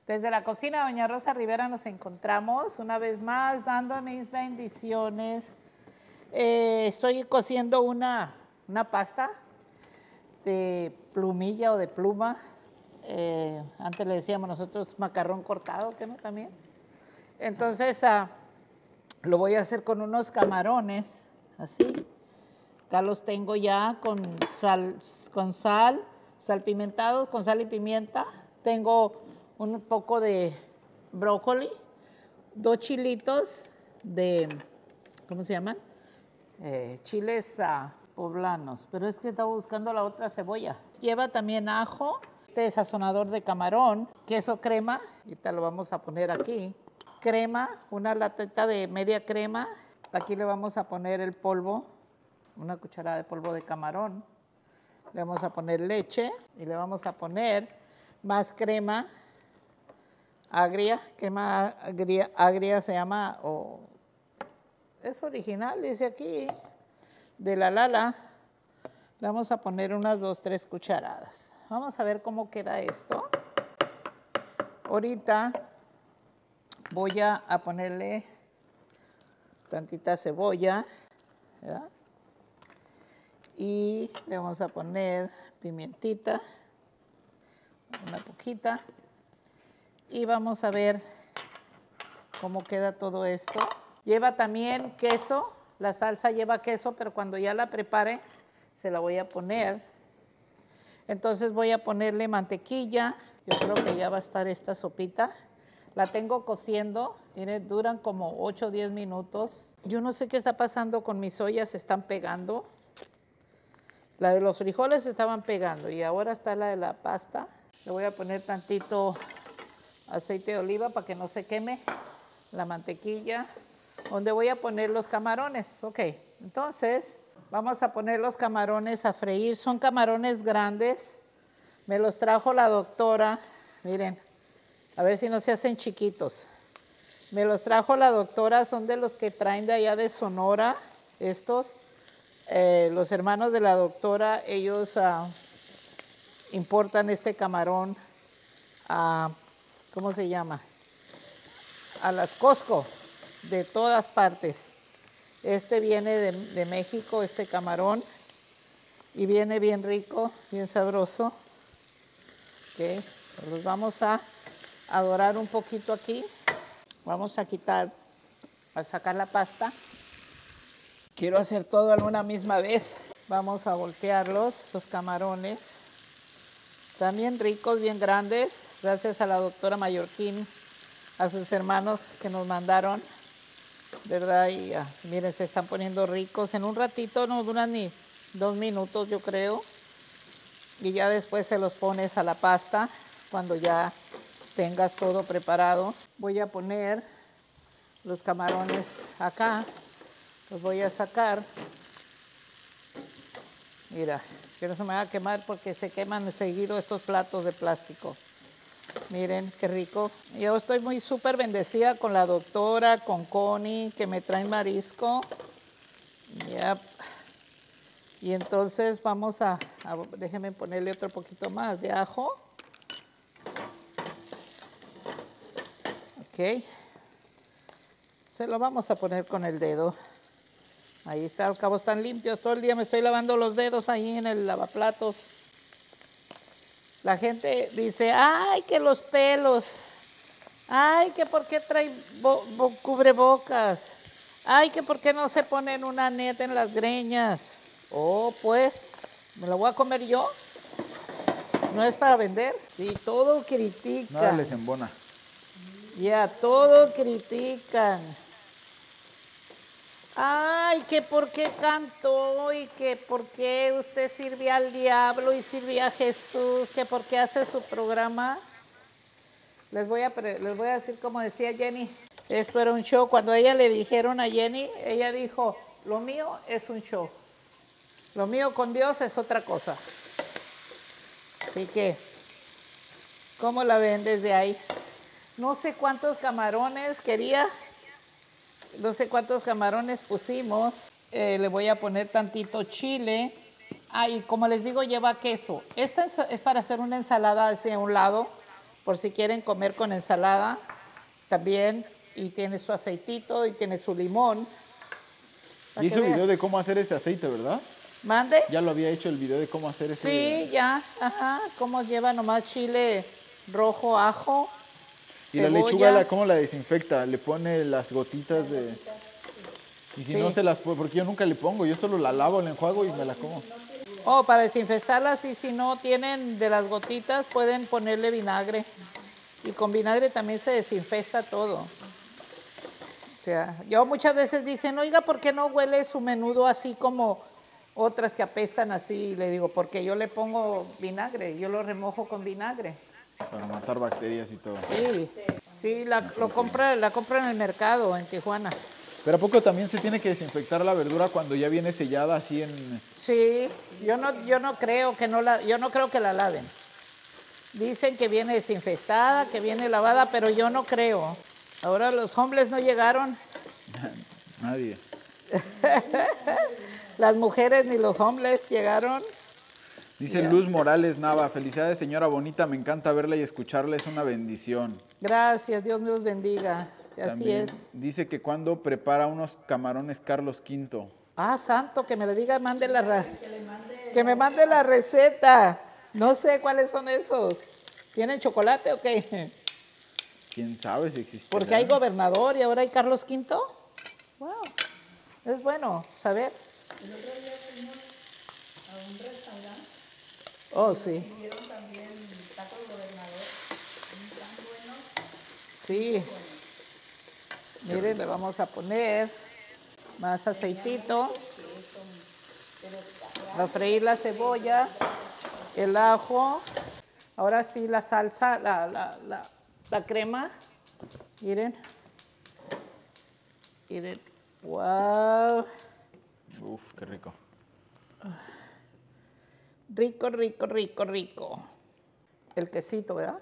Desde la cocina Doña Rosa Rivera nos encontramos una vez más dando mis bendiciones. Estoy cociendo una pasta de plumilla o de pluma. Antes le decíamos nosotros macarrón cortado, ¿qué no? También. Entonces lo voy a hacer con unos camarones, así. Acá los tengo ya con sal salpimentados, con sal y pimienta. Tengo un poco de brócoli, 2 chilitos de, ¿cómo se llaman? Chiles poblanos, pero es que estaba buscando la otra cebolla. Lleva también ajo, este sazonador de camarón, queso crema, ahorita lo vamos a poner aquí. Crema, una latita de media crema. Aquí le vamos a poner el polvo, una cucharada de polvo de camarón. Le vamos a poner leche y le vamos a poner más crema agria. Crema agria se llama, es original, dice aquí, de la Lala. Le vamos a poner unas 2, 3 cucharadas. Vamos a ver cómo queda esto. Ahorita voy a ponerle tantita cebolla, ¿verdad? Y le vamos a poner pimientita, una poquita. Y vamos a ver cómo queda todo esto. Lleva también queso, la salsa lleva queso, pero cuando ya la prepare se la voy a poner. Entonces voy a ponerle mantequilla. Yo creo que ya va a estar esta sopita. La tengo cociendo, miren, duran como 8 o 10 minutos. Yo no sé qué está pasando con mis ollas, se están pegando. La de los frijoles se estaban pegando y ahora está la de la pasta. Le voy a poner tantito aceite de oliva para que no se queme la mantequilla. Donde voy a poner los camarones. Ok, entonces vamos a poner los camarones a freír. Son camarones grandes. Me los trajo la doctora. Miren, a ver si no se hacen chiquitos. Me los trajo la doctora, son de los que traen de allá de Sonora, estos. Los hermanos de la doctora, ellos importan este camarón a, ¿cómo se llama? A las Costco, de todas partes. Este viene de México, este camarón, y viene bien rico, bien sabroso. Okay. Los vamos a dorar un poquito aquí. Vamos a sacar la pasta. Quiero hacer todo en una misma vez. Vamos a voltearlos, los camarones. Están bien ricos, bien grandes. Gracias a la doctora Mallorquín, a sus hermanos que nos mandaron, ¿verdad? Y miren, se están poniendo ricos. En un ratito, no duran ni 2 minutos, yo creo. Y ya después se los pones a la pasta cuando ya tengas todo preparado. Voy a poner los camarones acá. Los voy a sacar. Mira, que no se me va a quemar porque se queman seguido estos platos de plástico. Miren, qué rico. Yo estoy muy súper bendecida con la doctora, con Connie, que me traen marisco. Yep. Y entonces vamos déjenme ponerle otro poquito más de ajo. Ok. Se lo vamos a poner con el dedo. Ahí está, al cabo están limpios. Todo el día me estoy lavando los dedos ahí en el lavaplatos. La gente dice, ay, que los pelos. Ay, que por qué trae cubrebocas. Ay, que por qué no se ponen una neta en las greñas. Oh, pues, ¿me lo voy a comer yo? ¿No es para vender? Sí, todo critican. Nada les embona. Ya, todo critican. Ay, que por qué cantó y que por qué usted sirve al diablo y sirve a Jesús, que por qué hace su programa. Les voy a decir como decía Jenny, esto era un show. Cuando a ella le dijeron a Jenny, ella dijo, lo mío es un show. Lo mío con Dios es otra cosa. Así que, ¿cómo la ven desde ahí? No sé cuántos camarones quería. No sé cuántos camarones pusimos. Le voy a poner tantito chile. Y como les digo, lleva queso. Esta es para hacer una ensalada hacia un lado, por si quieren comer con ensalada también. Y tiene su aceitito y tiene su limón. Y hizo video de cómo hacer ese aceite, ¿verdad? ¿Mande? Ya lo había hecho el video de cómo hacer ese. Sí, ya, ajá. Cómo lleva nomás chile rojo, ajo, y cebolla. la lechuga, ¿cómo la desinfecta? Le pone las gotitas de... Y si no se las pone, porque yo nunca le pongo, yo solo la lavo, la enjuago y me la como. Oh, para desinfestarlas, y si no tienen de las gotitas, pueden ponerle vinagre. Y con vinagre también se desinfesta todo. O sea, yo muchas veces dicen, oiga, ¿por qué no huele su menudo así como otras que apestan así? Y le digo, porque yo le pongo vinagre, yo lo remojo con vinagre. Para matar bacterias y todo. Sí, sí, la compro en el mercado en Tijuana. Pero ¿a poco también se tiene que desinfectar la verdura cuando ya viene sellada así en...? Sí, yo no creo que la laven. Dicen que viene desinfestada, que viene lavada, pero yo no creo. Ahora los hombres no llegaron. Nadie. Las mujeres ni los hombres llegaron. Dice Luz Morales Nava, felicidades señora bonita, me encanta verla y escucharla, es una bendición. Gracias, Dios me los bendiga. Así También es. dice que cuando prepara unos camarones Carlos V. Ah, santo, que me le diga, que me mande la receta. No sé cuáles son esos. ¿Tienen chocolate o qué? ¿Quién sabe si existe? Porque hay gobernador y ahora hay Carlos V. Wow, es bueno saber. El otro día fuimos a un restaurante. Oh, sí. Y vieron también tacos gobernador. Tan buenos. Sí. Miren, le vamos a poner más aceitito. A freír la cebolla, el ajo. Ahora sí la salsa, la crema. Miren. Miren. Wow. Uf, qué rico. Rico, rico, rico, rico. El quesito, ¿verdad?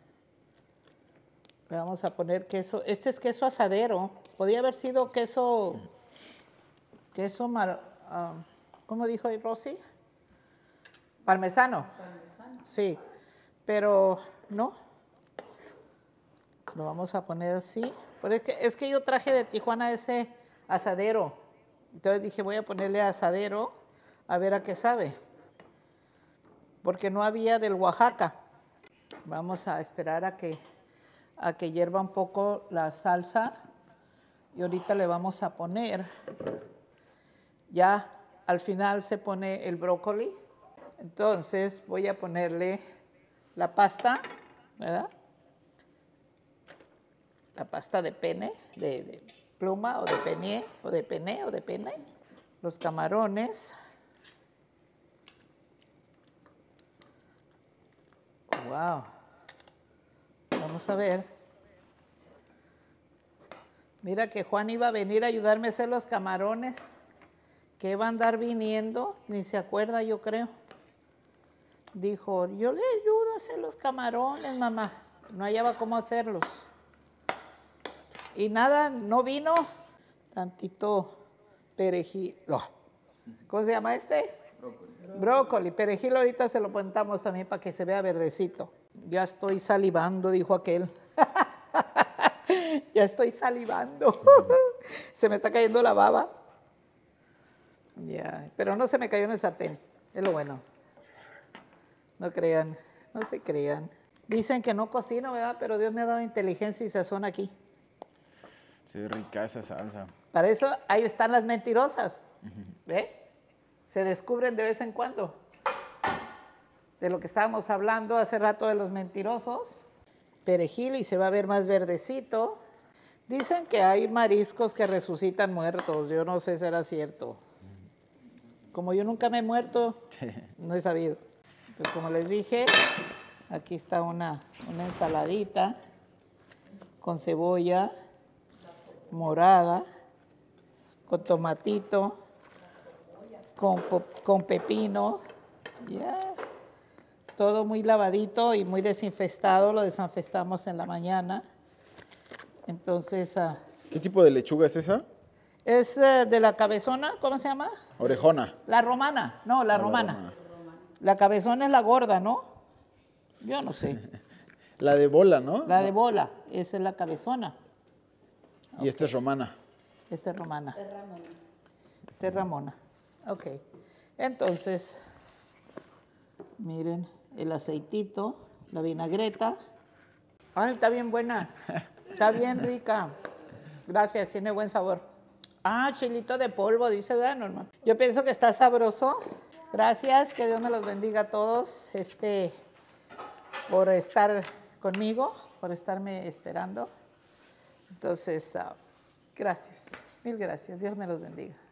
Le vamos a poner queso. Este es queso asadero. Podría haber sido queso... ¿cómo dijo ahí Rosy? Parmesano. Sí, pero no. Lo vamos a poner así. Pero es que yo traje de Tijuana ese asadero. Entonces dije, voy a ponerle asadero a ver a qué sabe. Porque no había del Oaxaca. Vamos a esperar a que hierva un poco la salsa. Y ahorita le vamos a poner, ya al final se pone el brócoli. Entonces voy a ponerle la pasta, ¿verdad? La pasta de pene, de pluma o de pene, o de pene, o de pene. Los camarones. Wow. Vamos a ver. Mira que Juan iba a venir a ayudarme a hacer los camarones. Que va a andar viniendo, ni se acuerda, yo creo. Dijo, yo le ayudo a hacer los camarones, mamá. No hallaba cómo hacerlos. Y nada, no vino. Tantito perejil. No. ¿Cómo se llama este? Brócoli. Perejil ahorita se lo plantamos también para que se vea verdecito. Ya estoy salivando, dijo aquel. Ya estoy salivando. Se me está cayendo la baba. Ya, pero no se me cayó en el sartén. Es lo bueno. No crean, no se crean. Dicen que no cocino, ¿verdad? Pero Dios me ha dado inteligencia y sazón aquí. Se ve rica esa salsa. Para eso ahí están las mentirosas. ¿Ve? Se descubren de vez en cuando. De lo que estábamos hablando hace rato de los mentirosos. Perejil y se va a ver más verdecito. Dicen que hay mariscos que resucitan muertos. Yo no sé si será cierto. Como yo nunca me he muerto, no he sabido. Pues como les dije, aquí está una ensaladita con cebolla morada, con tomatito, con pepino. Ya. Todo muy lavadito y muy desinfestado. Lo desinfestamos en la mañana. Entonces... ¿Qué tipo de lechuga es esa? Es de la cabezona, ¿cómo se llama? Orejona. La romana, no, la romana. La cabezona es la gorda, ¿no? Yo no sé. La de bola, ¿no? La de bola, esa es la cabezona. Y esta es romana. Esta es romana. Es Ramona. Esta es Ramona. Ok. Entonces, miren el aceitito, la vinagreta. Ay, está bien buena. Está bien rica. Gracias, tiene buen sabor. Ah, chilito de polvo, dice Norma. Yo pienso que está sabroso. Gracias, que Dios me los bendiga a todos por estar conmigo, por estarme esperando. Entonces, gracias, mil gracias. Dios me los bendiga.